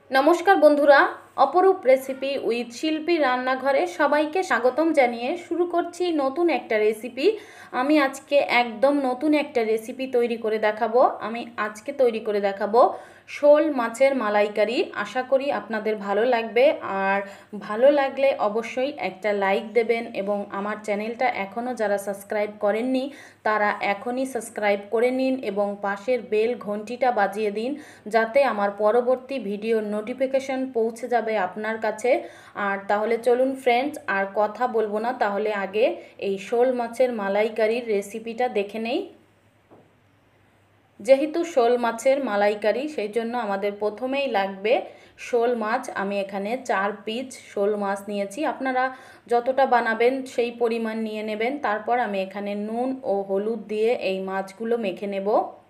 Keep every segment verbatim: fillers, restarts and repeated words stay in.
নমস্কার বন্ধুরা, অপরূপ রেসিপি উইথ শিল্পী রান্নাঘরে সবাইকে স্বাগতম জানিয়ে শুরু করছি নতুন একটা রেসিপি। আমি আজকে একদম নতুন একটা রেসিপি তৈরি করে দেখাবো। আমি আজকে তৈরি করে দেখাবো শোল মাছের মালাইকারি। আশা করি আপনাদের ভালো লাগবে, আর ভালো লাগলে অবশ্যই একটা লাইক দেবেন এবং আমার চ্যানেলটা এখনও যারা সাবস্ক্রাইব করেননি তারা এখনই সাবস্ক্রাইব করে নিন এবং পাশের বেল ঘন্টিটা বাজিয়ে দিন, যাতে আমার পরবর্তী ভিডিওর নোটিফিকেশন পৌঁছে যাবে আপনার কাছে। আর তাহলে চলুন ফ্রেন্ডস, আর কথা বলবো না, তাহলে আগে এই শোল মাছের মালাইকারির রেসিপিটা দেখে নেই। যেহেতু শোল মাছের মালাইকারি, সেই জন্য আমাদের প্রথমেই লাগবে শোল মাছ। আমি এখানে চার পিস শোল মাছ নিয়েছি, আপনারা যতটা বানাবেন সেই পরিমাণ নিয়ে নেবেন। তারপর আমি এখানে নুন ও হলুদ দিয়ে এই মাছগুলো মেখে নেব।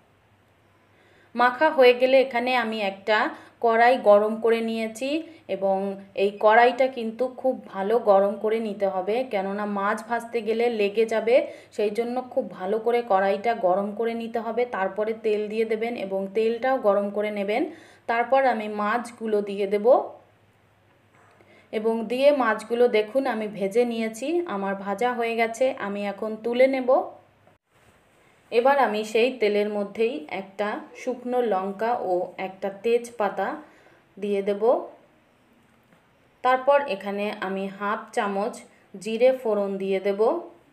মাখা হয়ে গেলে এখানে আমি একটা কড়াই গরম করে নিয়েছি এবং এই কড়াইটা কিন্তু খুব ভালো গরম করে নিতে হবে, কেননা মাছ ভাজতে গেলে লেগে যাবে। সেই জন্য খুব ভালো করে কড়াইটা গরম করে নিতে হবে। তারপরে তেল দিয়ে দেবেন এবং তেলটাও গরম করে নেবেন। তারপর আমি মাছগুলো দিয়ে দেব এবং দিয়ে মাছগুলো দেখুন আমি ভেজে নিয়েছি, আমার ভাজা হয়ে গেছে। আমি এখন তুলে নেব। এবার আমি সেই তেলের মধ্যেই একটা শুকনো লঙ্কা ও একটা তেজপাতা দিয়ে দেব। তারপর এখানে আমি হাফ চামচ জিরে ফোড়ন দিয়ে দেব।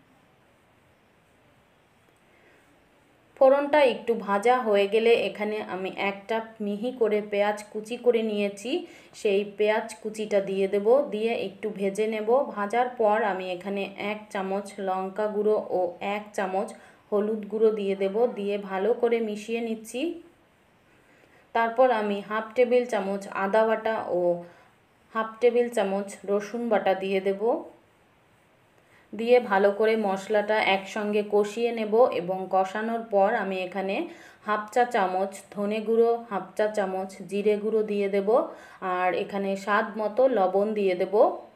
ফোড়নটা একটু ভাজা হয়ে গেলে এখানে আমি একটা মিহি করে পেঁয়াজ কুচি করে নিয়েছি, সেই পেঁয়াজ কুচিটা দিয়ে দেব। দিয়ে একটু ভেজে নেব। ভাজার পর আমি এখানে এক চামচ লঙ্কা গুঁড়ো ও এক চামচ হলুদ গুঁড়ো দিয়ে দেব। দিয়ে ভালো করে মিশিয়ে নিচ্ছি। তারপর আমি হাফ টেবিল চামচ আদা বাটা ও হাফ টেবিল চামচ রসুন বাটা দিয়ে দেব। দিয়ে ভালো করে মশলাটা একসঙ্গে কষিয়ে নেব এবং কষানোর পর আমি এখানে হাফ চা চামচ ধনে গুঁড়ো, হাফ চা চামচ জিরে গুঁড়ো দিয়ে দেব, আর এখানে স্বাদ মতো লবণ দিয়ে দেব।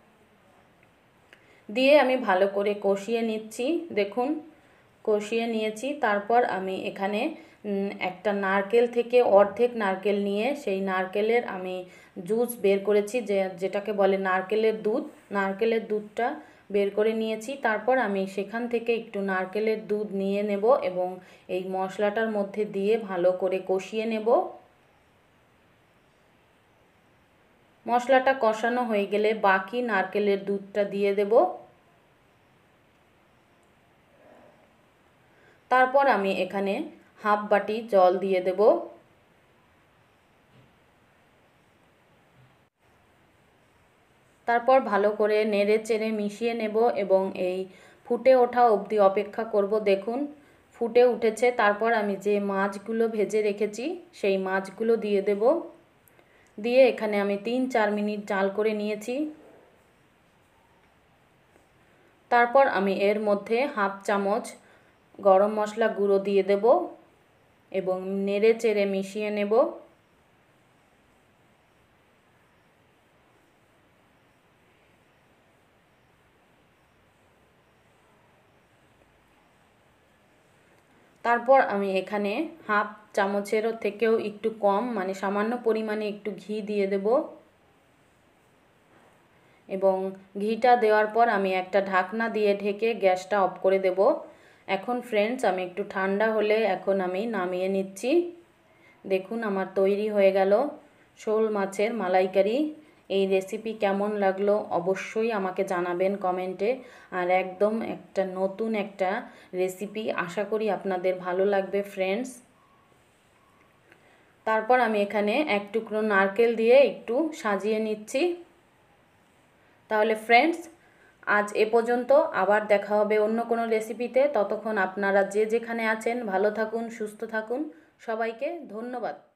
দিয়ে আমি ভালো করে কষিয়ে নিচ্ছি। দেখুন কষিয়ে নিয়েছি। তারপর আমি এখানে একটা নারকেল থেকে অর্ধেক নারকেল নিয়ে সেই নারকেলের আমি জুস বের করেছি, যে যেটাকে বলে নারকেলের দুধ। নারকেলের দুধটা বের করে নিয়েছি। তারপর আমি সেখান থেকে একটু নারকেলের দুধ নিয়ে নেব এবং এই মশলাটার মধ্যে দিয়ে ভালো করে কষিয়ে নেব। মশলাটা কষানো হয়ে গেলে বাকি নারকেলের দুধটা দিয়ে দেব। তারপর আমি এখানে হাফ বাটি জল দিয়ে দেব। তারপর ভালো করে নেড়ে চেড়ে মিশিয়ে নেব এবং এই ফুটে ওঠা অবধি অপেক্ষা করব। দেখুন ফুটে উঠেছে। তারপর আমি যে মাছগুলো ভেজে রেখেছি সেই মাছগুলো দিয়ে দেব। দিয়ে এখানে আমি তিন চার মিনিট জাল করে নিয়েছি। তারপর আমি এর মধ্যে হাফ চামচ গরম মশলা গুঁড়ো দিয়ে দেব এবং নেড়ে চেড়ে মিশিয়ে নেব। তারপর আমি এখানে হাফ চামচেরও থেকেও একটু কম, মানে সামান্য পরিমাণে একটু ঘি দিয়ে দেব এবং ঘিটা দেওয়ার পর আমি একটা ঢাকনা দিয়ে ঢেকে গ্যাসটা অফ করে দেব। এখন ফ্রেন্ডস আমি একটু ঠান্ডা হলে এখন আমি নামিয়ে নিচ্ছি। দেখুন আমার তৈরি হয়ে গেল শোল মাছের মালাইকারি। এই রেসিপি কেমন লাগলো অবশ্যই আমাকে জানাবেন কমেন্টে। আর একদম একটা নতুন একটা রেসিপি, আশা করি আপনাদের ভালো লাগবে ফ্রেন্ডস। তারপর আমি এখানে এক টুকরো নারকেল দিয়ে একটু সাজিয়ে নিচ্ছি। তাহলে ফ্রেন্ডস আজ এ পর্যন্ত, আবার দেখা হবে অন্য কোনো রেসিপিতে। ততক্ষণ আপনারা যে যেখানে আছেন ভালো থাকুন, সুস্থ থাকুন। সবাইকে ধন্যবাদ।